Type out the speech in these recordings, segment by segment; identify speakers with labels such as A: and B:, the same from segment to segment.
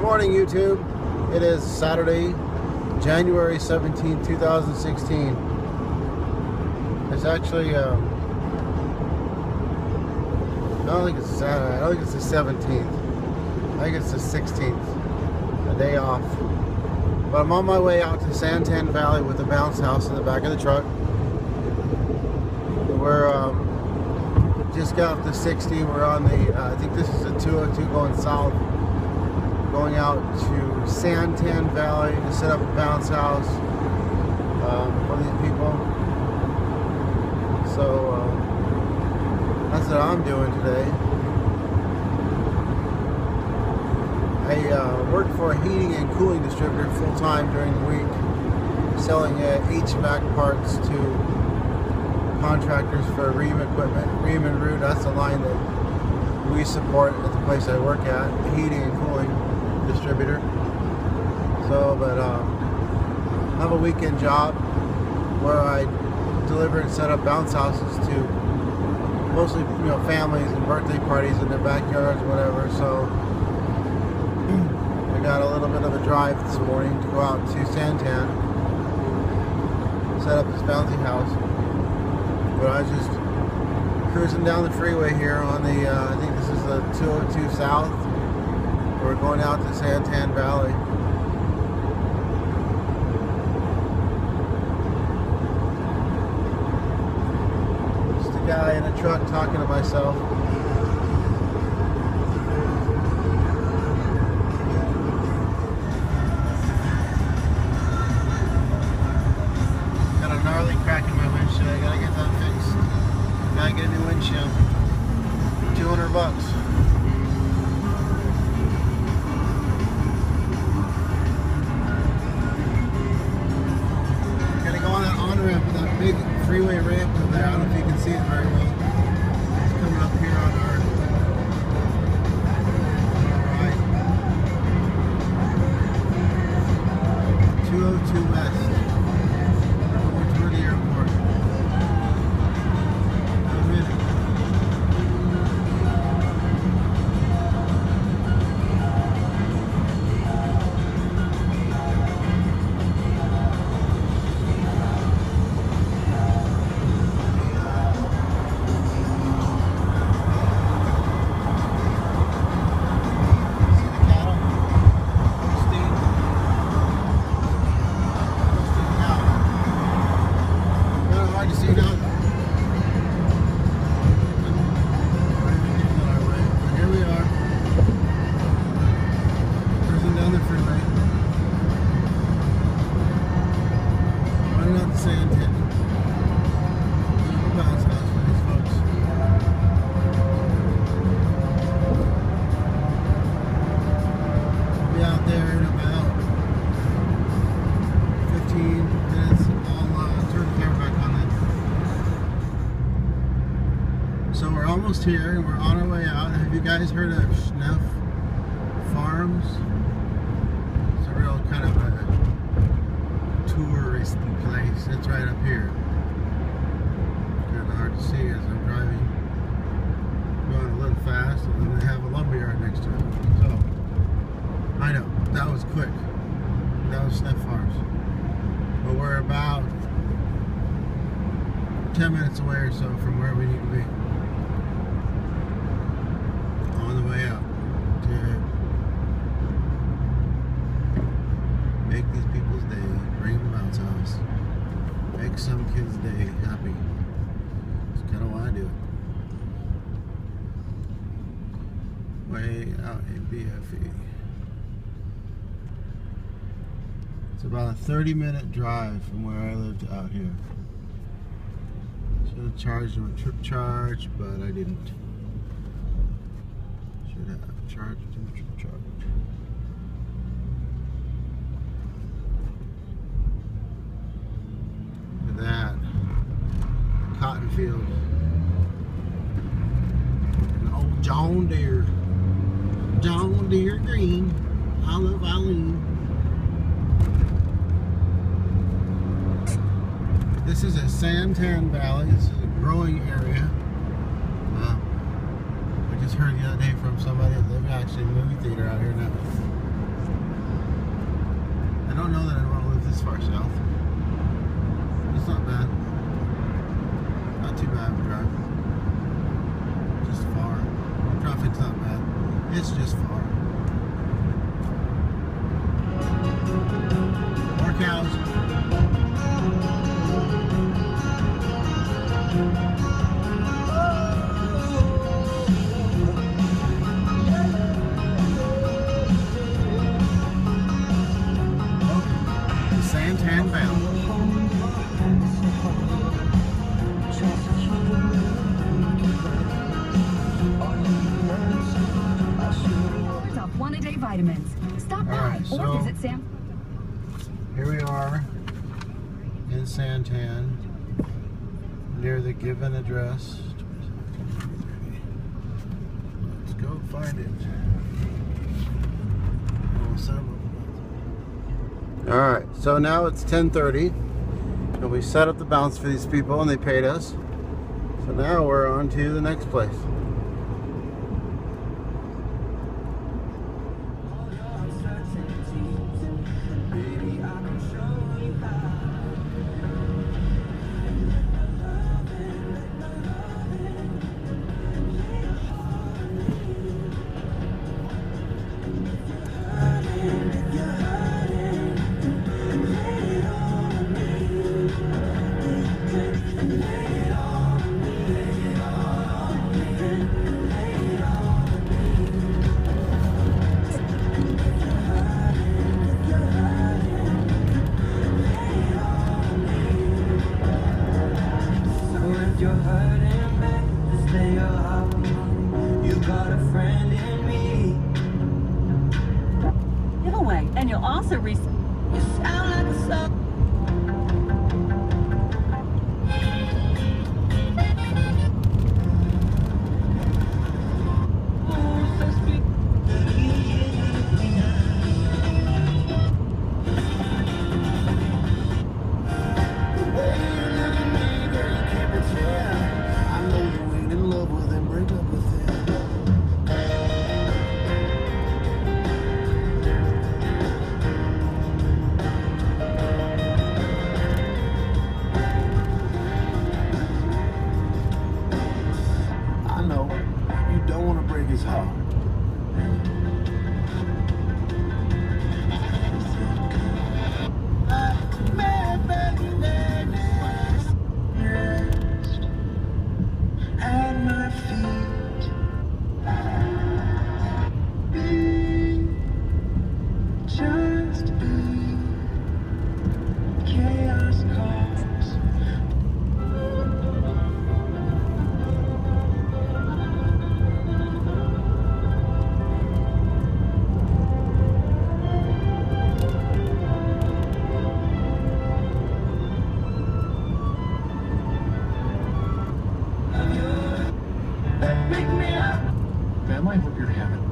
A: morning, YouTube. It is Saturday, January 17, 2016. It's actually, I don't think it's Saturday. I don't think it's the 17th. I think it's the 16th. A day off. But I'm on my way out to Santan Valley with the bounce house in the back of the truck. We're just got up to 60. We're on the, I think this is a 202 going south. Going out to Santan Valley to set up a bounce house for these people. So that's what I'm doing today. I work for a heating and cooling distributor full-time during the week, selling HVAC parts to contractors for Rheem equipment. Rheem and Root, that's the line that we support at the place I work at, heating and cooling distributor. So, but I have a weekend job where I deliver and set up bounce houses to mostly, families and birthday parties in their backyards, whatever. So I got a little bit of a drive this morning to go out to Santan, set up this bouncy house. But I was just cruising down the freeway here on the, I think this is the 202 South. We're going out to Santan Valley. Just a guy in a truck talking to myself. Got a gnarly crack in my windshield. I gotta get that fixed. Gotta get a new windshield. $200. Big freeway ramp over there. I don't know if you can see it very well. It's coming up here on our right. 202 West. Going toward the airport. In a minute. So we're almost here and we're on our way out. Have you guys heard of Schneff Farms? It's a real kind of a touristy place. It's right up here. Kind of hard to see as I'm driving. Going a little fast, and then they have a lumberyard next to it. So, I know, that was quick. That was Schneff Farms. But we're about 10 minutes away or so from where we need to be. On the way out to make these people's day, bring them to bounce house, make some kids' day happy. That's kind of why I do it. Way out in BFE. It's about a 30-minute drive from where I lived out here. Should have charged them a trip charge, but I didn't. Should have charged them a trip charge. Look at that. Cotton field. An old John Deere. John Deere green. I love Eileen. This is a Santan Valley. This is a growing area. I just heard the other day from somebody that they've actually a movie theater out here now. I don't know that I want to live this far south. It's not bad. Not too bad of a drive. Just far. Traffic's not bad. It's just far. More cows. Santan bound.
B: Off one-a-day vitamins. Stop by
A: Right,
B: or visit Sam.
A: Here we are in Santan, near the given address. Let's go find it. Alright, so now it's 10:30 and we set up the bounce for these people and they paid us. So now we're on to the next place.
C: You're hurting, babe, stay your heart. You got a friend in me.
B: Giveaway, and you'll also receive.
C: You sound like a song.
A: His heart.
C: At my feet, be, just be, chaos calls.
A: Family, I hope you're having.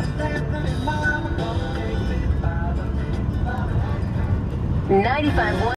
B: 95.1